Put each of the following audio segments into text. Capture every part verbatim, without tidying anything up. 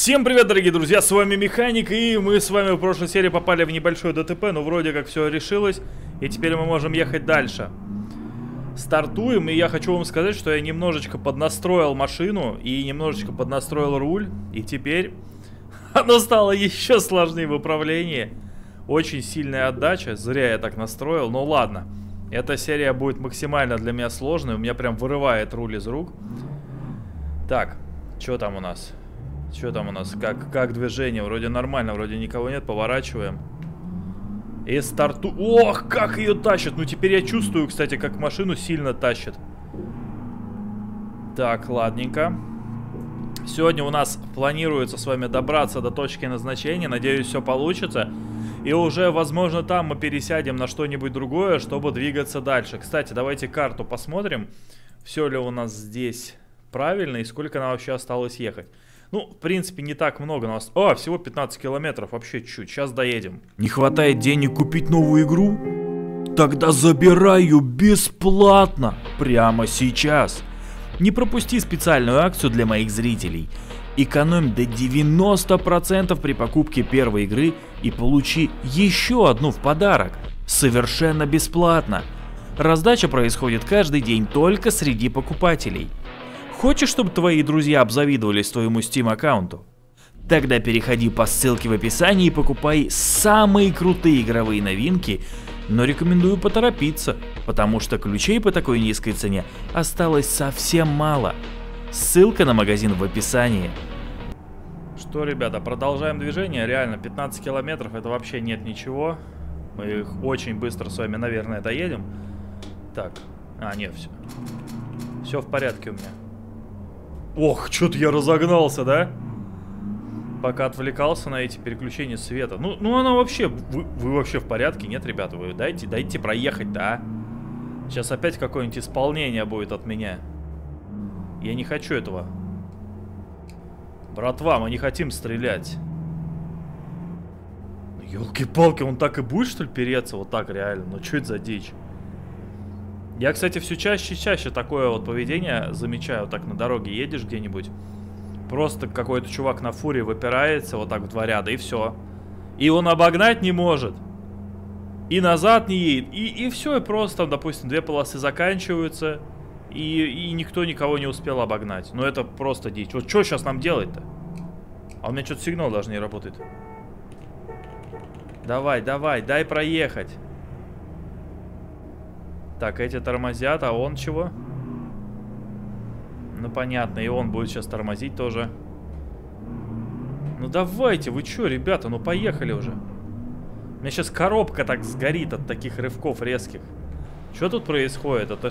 Всем привет, дорогие друзья, с вами Механик, и мы с вами в прошлой серии попали в небольшое ДТП, но вроде как все решилось, и теперь мы можем ехать дальше. Стартуем, и я хочу вам сказать, что я немножечко поднастроил машину и немножечко поднастроил руль, и теперь оно стало еще сложнее в управлении. Очень сильная отдача, зря я так настроил, но ладно. Эта серия будет максимально для меня сложной, у меня прям вырывает руль из рук. Так, что там у нас? Что там у нас? Как, как движение? Вроде нормально, вроде никого нет. Поворачиваем. И старту... Ох, как ее тащит! Ну, теперь я чувствую, кстати, как машину сильно тащит. Так, ладненько. Сегодня у нас планируется с вами добраться до точки назначения. Надеюсь, все получится. И уже, возможно, там мы пересядем на что-нибудь другое, чтобы двигаться дальше. Кстати, давайте карту посмотрим. Все ли у нас здесь правильно и сколько нам вообще осталось ехать. Ну, в принципе, не так много у нас. О, всего пятнадцать километров, вообще чуть. Сейчас доедем. Не хватает денег купить новую игру? Тогда забираю бесплатно, прямо сейчас. Не пропусти специальную акцию для моих зрителей. Экономь до девяноста процентов при покупке первой игры и получи еще одну в подарок. Совершенно бесплатно. Раздача происходит каждый день только среди покупателей. Хочешь, чтобы твои друзья обзавидовались твоему Steam аккаунту? Тогда переходи по ссылке в описании и покупай самые крутые игровые новинки, но рекомендую поторопиться, потому что ключей по такой низкой цене осталось совсем мало. Ссылка на магазин в описании. Что, ребята, продолжаем движение. Реально, пятнадцать километров, это вообще нет ничего. Мы их очень быстро с вами, наверное, доедем. Так, а, нет, все. Все в порядке у меня. Ох, что-то я разогнался, да? Пока отвлекался на эти переключения света. Ну, ну оно вообще... Вы, вы вообще в порядке? Нет, ребята? Вы дайте, дайте проехать, да? Сейчас опять какое-нибудь исполнение будет от меня. Я не хочу этого. Братва, мы не хотим стрелять. Ёлки-палки, он так и будет, что ли, переться? Вот так реально. Ну, что это за дичь? Я, кстати, все чаще и чаще такое вот поведение замечаю. Вот так на дороге едешь где-нибудь, просто какой-то чувак на фуре выпирается вот так в два ряда, и все. И он обогнать не может. И назад не едет. И, и все, и просто, допустим, две полосы заканчиваются, и, и никто никого не успел обогнать. Ну это просто дичь. Вот что сейчас нам делать-то? А у меня что-то сигнал даже не работает. Давай, давай, дай проехать. Так, эти тормозят, а он чего? Ну, понятно, и он будет сейчас тормозить тоже. Ну, давайте, вы чё, ребята, ну, поехали уже. У меня сейчас коробка так сгорит от таких рывков резких. Что тут происходит? Это ж...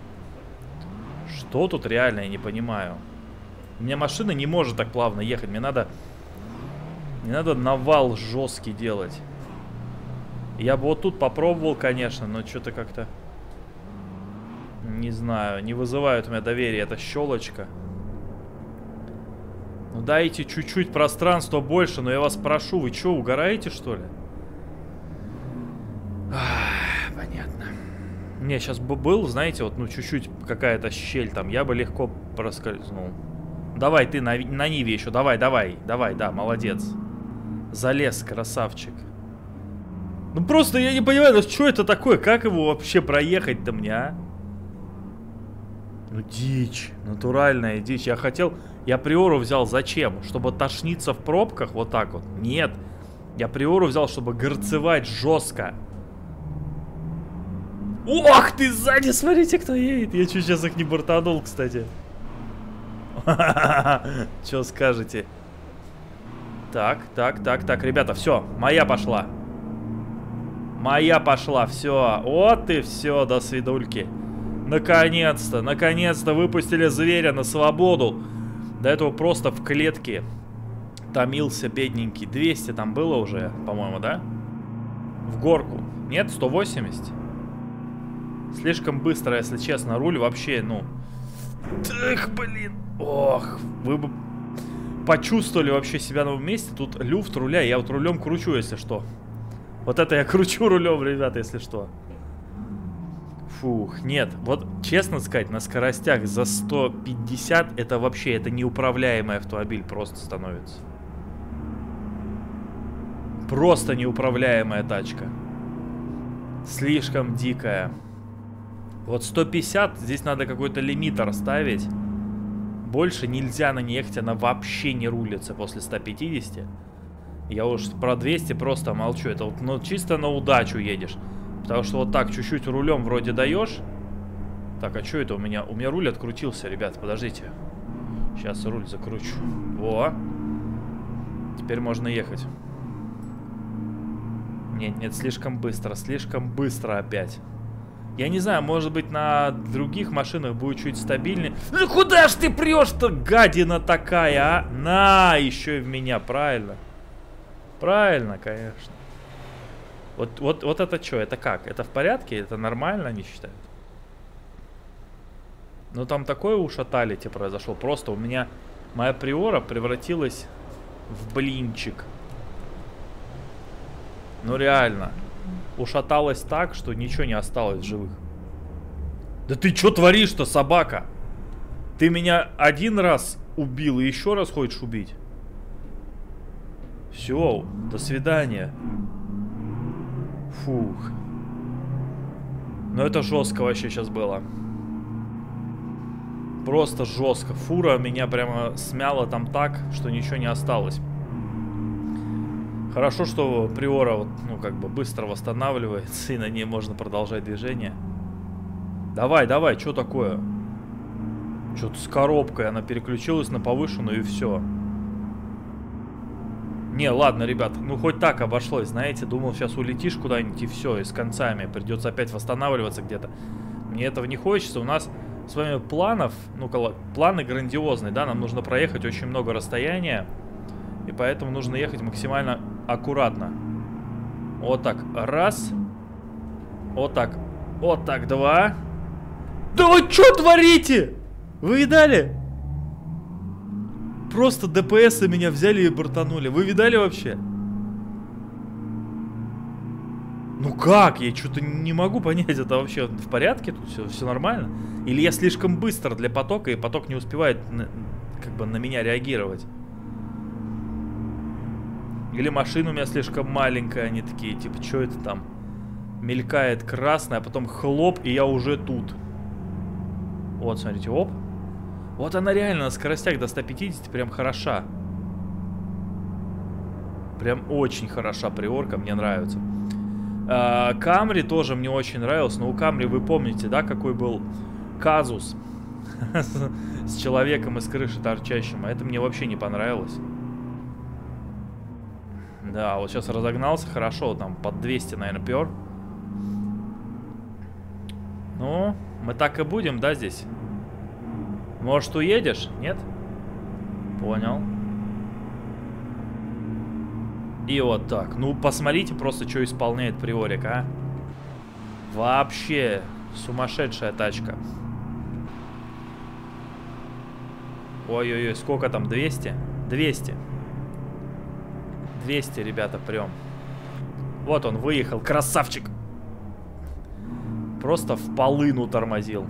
Что тут реально, я не понимаю. У меня машина не может так плавно ехать. Мне надо... Мне надо навал жесткий делать. Я бы вот тут попробовал, конечно, но что-то как-то... Не знаю, не вызывает у меня доверия эта щелочка. Ну дайте чуть-чуть пространства больше, но я вас прошу, вы что, угораете, что ли? Ах, понятно. Не, сейчас бы был, знаете, вот, ну чуть-чуть какая-то щель там, я бы легко проскользнул. Давай, ты на, на Ниве еще, давай, давай, давай, да, молодец. Залез, красавчик. Ну просто я не понимаю, ну что это такое, как его вообще проехать-то мне, а? Ну дичь, натуральная дичь. Я хотел, я приору взял зачем? Чтобы тошниться в пробках вот так вот? Нет. Я приору взял, чтобы горцевать жестко. Ох ты, сзади, смотрите, кто едет. Я чуть сейчас их не бортанул, кстати. Что скажете? Так, так, так, так, ребята, все, моя пошла. Моя пошла, все. Вот и все, до свидульки. Наконец-то, наконец-то выпустили зверя на свободу. До этого просто в клетке томился бедненький. двести там было уже, по-моему, да? В горку. Нет, сто восемьдесят. Слишком быстро, если честно. Руль вообще, ну... Эх, блин. Ох, вы бы почувствовали вообще себя на новом месте. Тут люфт руля. Я вот рулем кручу, если что. Вот это я кручу рулем, ребята, если что. Фух, нет, вот честно сказать, на скоростях за сто пятьдесят это вообще, это неуправляемый автомобиль просто становится. Просто неуправляемая тачка. Слишком дикая. Вот сто пятьдесят, здесь надо какой-то лимитер ставить. Больше нельзя на ней ехать, она вообще не рулится после ста пятидесяти. Я уж про двести просто молчу. Это вот, ну, чисто на удачу едешь. Потому что вот так чуть-чуть рулем вроде даешь. Так, а что это у меня? У меня руль открутился, ребят, подождите. Сейчас руль закручу. Во. Теперь можно ехать. Нет, нет, слишком быстро, слишком быстро опять. Я не знаю, может быть, на других машинах будет чуть стабильнее. Ну куда ж ты прешь-то, гадина такая, а? На, еще и в меня, правильно. Правильно, конечно. Вот, вот, вот это что, это как? Это в порядке? Это нормально, они считают? Ну там такое ушаталити произошло. Просто у меня моя приора превратилась в блинчик. Ну реально. Ушаталась так, что ничего не осталось в живых. Да ты что творишь-то, собака? Ты меня один раз убил и еще раз хочешь убить? Все, до свидания. Фух. Ну это жестко вообще сейчас было. Просто жестко. Фура меня прямо смяла там так, что ничего не осталось. Хорошо, что приора вот, ну, как бы быстро восстанавливается, и на ней можно продолжать движение. Давай, давай, что такое? Что-то с коробкой, она переключилась на повышенную и все. Не, ладно, ребят, ну хоть так обошлось, знаете, думал, сейчас улетишь куда-нибудь и все, и с концами, придется опять восстанавливаться где-то. Мне этого не хочется, у нас с вами планов, ну, планы грандиозные, да, нам нужно проехать очень много расстояния. И поэтому нужно ехать максимально аккуратно. Вот так. Раз. Вот так. Вот так. Два. Да вы что творите? Вы видали? Просто ДПСы меня взяли и бортанули. Вы видали вообще? Ну как? Я что-то не могу понять. Это вообще в порядке? Тут все, все нормально? Или я слишком быстро для потока, и поток не успевает на, как бы на меня реагировать? Или машина у меня слишком маленькая, они такие, типа, что это там? Мелькает красная, а потом хлоп, и я уже тут. Вот, смотрите, оп. Вот она реально на скоростях до ста пятидесяти прям хороша. Прям очень хороша приорка, мне нравится. Камри тоже мне очень нравился, но у Камри, вы помните, да, какой был казус с человеком из крыши торчащим, а это мне вообще не понравилось. Да, вот сейчас разогнался, хорошо, там под двести, наверное, пер. Ну, мы так и будем, да, здесь? Может, уедешь? Нет? Понял. И вот так. Ну, посмотрите просто, что исполняет приорик, а. Вообще сумасшедшая тачка. Ой-ой-ой, сколько там? двести? двести. двести, ребята, прям. Вот он выехал, красавчик. Просто в полыну тормозил.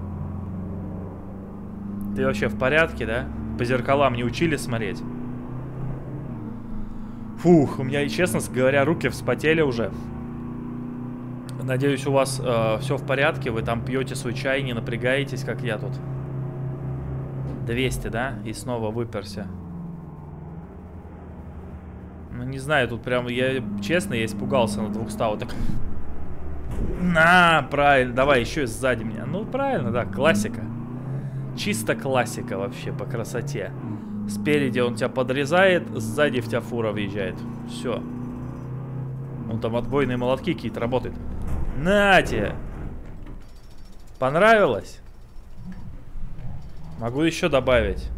Ты вообще в порядке, да? По зеркалам не учили смотреть? Фух, у меня, честно говоря, руки вспотели уже. Надеюсь, у вас э, все в порядке. Вы там пьете свой чай, не напрягаетесь, как я тут. двести, да? И снова выперся. Ну, не знаю, тут прям, я, честно, я испугался на двухстах. Вот так. На, правильно, давай еще и сзади меня. Ну, правильно, да, классика. Чисто классика вообще по красоте. Спереди он тебя подрезает, сзади в тебя фура въезжает. Все. Ну, там отбойные молотки какие-то работают. На тебе! Понравилось? Могу еще добавить.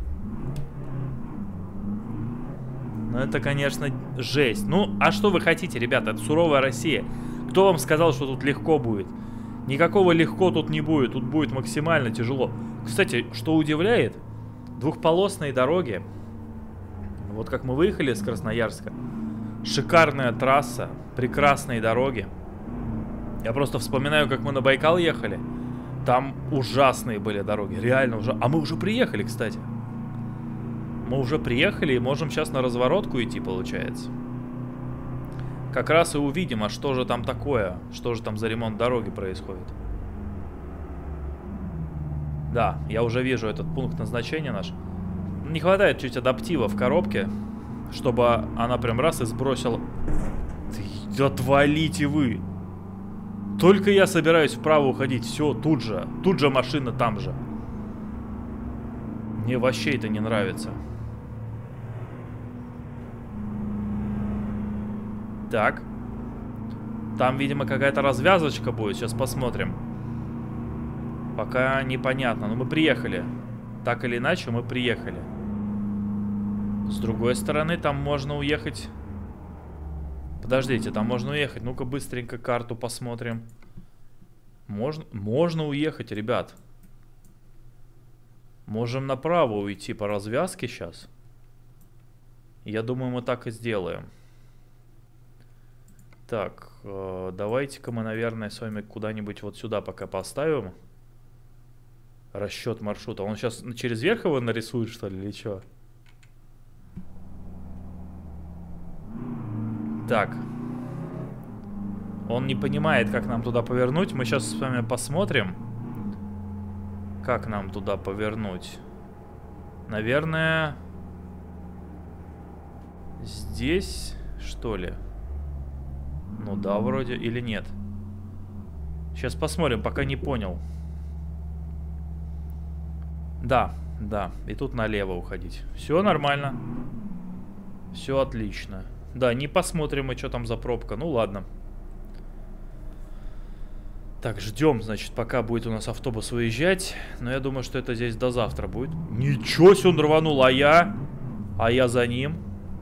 Ну, это, конечно, жесть. Ну, а что вы хотите, ребята? Это суровая Россия. Кто вам сказал, что тут легко будет? Никакого легко тут не будет. Тут будет максимально тяжело. Кстати, что удивляет, двухполосные дороги. Вот как мы выехали с Красноярска. Шикарная трасса. Прекрасные дороги. Я просто вспоминаю, как мы на Байкал ехали. Там ужасные были дороги. Реально ужасные. А мы уже приехали, кстати. Мы уже приехали и можем сейчас на разворотку идти, получается. как раз и увидим, а что же там такое, что же там за ремонт дороги происходит. Да, я уже вижу этот пункт назначения наш. Не хватает чуть адаптива в коробке, чтобы она прям раз и сбросила... Ты, отвалите вы! Только я собираюсь вправо уходить, все, тут же, тут же машина там же. Мне вообще это не нравится. Так. Там, видимо, какая-то развязочка будет, сейчас посмотрим. Пока непонятно, но мы приехали. Так или иначе, мы приехали. С другой стороны, там можно уехать... Подождите, там можно уехать. Ну-ка быстренько карту посмотрим. Можно, можно уехать, ребят. Можем направо уйти по развязке сейчас. Я думаю, мы так и сделаем. Так, э, давайте-ка мы, наверное, с вами куда-нибудь вот сюда пока поставим. Расчет маршрута. Он сейчас через верх его нарисует, что ли, или что? Так. Он не понимает, как нам туда повернуть. Мы сейчас с вами посмотрим, как нам туда повернуть. Наверное, здесь, что ли? Ну да, вроде, или нет. Сейчас посмотрим, пока не понял. Да, да, и тут налево уходить. Все нормально. Все отлично. Да, не посмотрим мы, что там за пробка. Ну ладно. Так, ждем, значит, пока будет у нас автобус выезжать. Но я думаю, что это здесь до завтра будет. Ничего себе, он рванул, а я? А я за ним.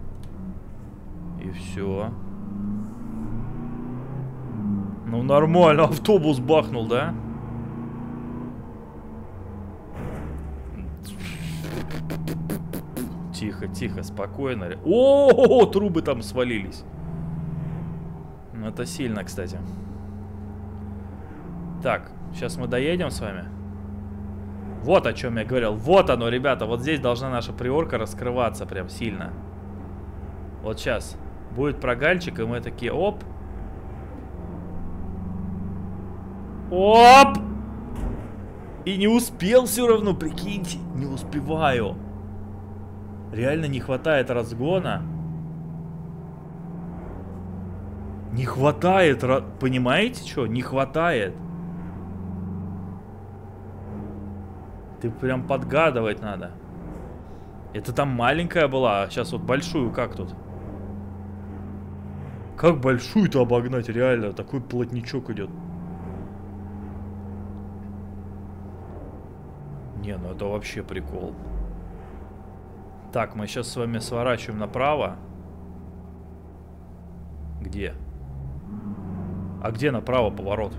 И все. Ну нормально, автобус бахнул, да? Тихо, тихо, спокойно. О, трубы там свалились. Это сильно, кстати. Так, сейчас мы доедем с вами. Вот о чем я говорил. Вот оно, ребята. Вот здесь должна наша приорка раскрываться прям сильно. Вот сейчас будет прогальчик, и мы такие, оп. Оп! И не успел все равно, прикиньте. Не успеваю. Реально не хватает разгона. Не хватает, понимаете, что? Не хватает. Ты прям подгадывать надо. Это там маленькая была, а сейчас вот большую как тут? Как большую-то обогнать, реально? Такой плотничок идет. Не, ну это вообще прикол. Так, мы сейчас с вами сворачиваем направо. Где? А где направо поворот?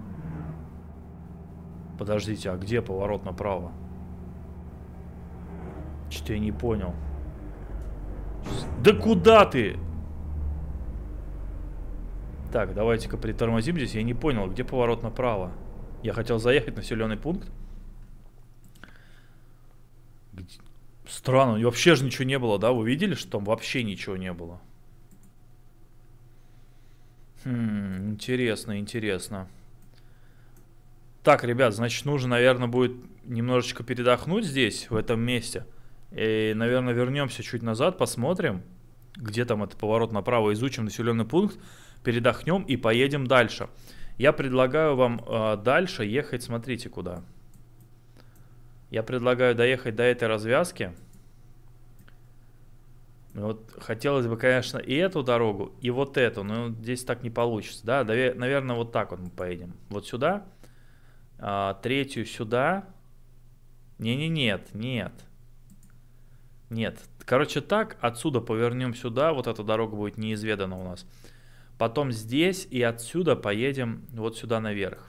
Подождите, а где поворот направо? Что-то я не понял. Да куда ты? Так, давайте-ка притормозим здесь. Я не понял, где поворот направо. Я хотел заехать в населенный пункт. Где? Странно, вообще же ничего не было, да? Вы видели, что там вообще ничего не было? Хм, интересно, интересно. Так, ребят, значит, нужно, наверное, будет немножечко передохнуть здесь, в этом месте. И, наверное, вернемся чуть назад, посмотрим, где там этот поворот направо, изучим населенный пункт, передохнем и поедем дальше. Я предлагаю вам э, дальше ехать, смотрите, куда. Я предлагаю доехать до этой развязки. Вот хотелось бы, конечно, и эту дорогу, и вот эту, но здесь так не получится. Да, наверное, вот так вот мы поедем. Вот сюда, а, третью сюда. Не-не, нет, нет. Нет. Короче, так, отсюда повернем сюда, вот эта дорога будет неизведана у нас. Потом здесь и отсюда поедем вот сюда наверх.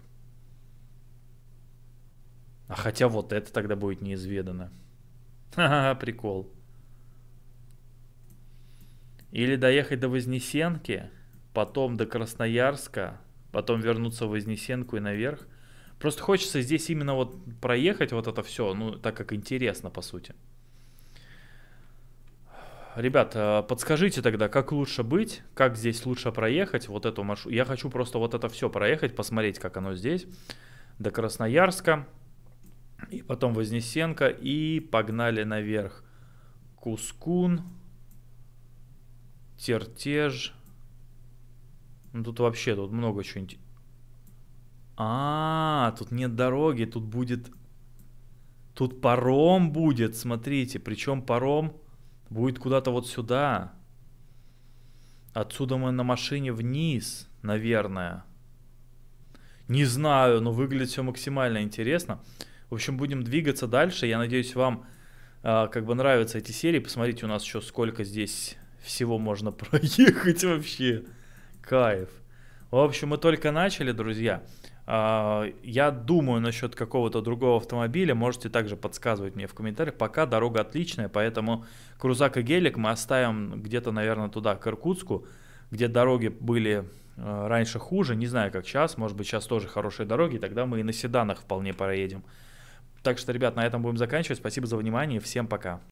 А хотя вот это тогда будет неизведано. Ха-ха, прикол. Или доехать до Вознесенки, потом до Красноярска, потом вернуться в Вознесенку и наверх. Просто хочется здесь именно вот проехать вот это все, ну, так как интересно, по сути. Ребят, э, подскажите тогда, как лучше быть, как здесь лучше проехать, вот эту маршрут. Я хочу просто вот это все проехать, посмотреть, как оно здесь, до Красноярска, и потом Вознесенка, и погнали наверх. Кускун, Тертеж. Ну тут вообще, тут много чего интересного. А, тут нет дороги, тут будет... Тут паром будет, смотрите, причем паром будет куда-то вот сюда. Отсюда мы на машине вниз, наверное. Не знаю, но выглядит все максимально интересно. В общем, будем двигаться дальше. Я надеюсь, вам э, как бы нравятся эти серии. Посмотрите, у нас еще сколько здесь всего можно проехать вообще. Кайф. В общем, мы только начали, друзья. Э, я думаю насчет какого-то другого автомобиля. Можете также подсказывать мне в комментариях. Пока дорога отличная, поэтому крузак и гелик мы оставим где-то, наверное, туда, к Иркутску, где дороги были э, раньше хуже. Не знаю, как сейчас. Может быть, сейчас тоже хорошие дороги. Тогда мы и на седанах вполне проедем. Так что, ребят, на этом будем заканчивать. Спасибо за внимание. Всем пока.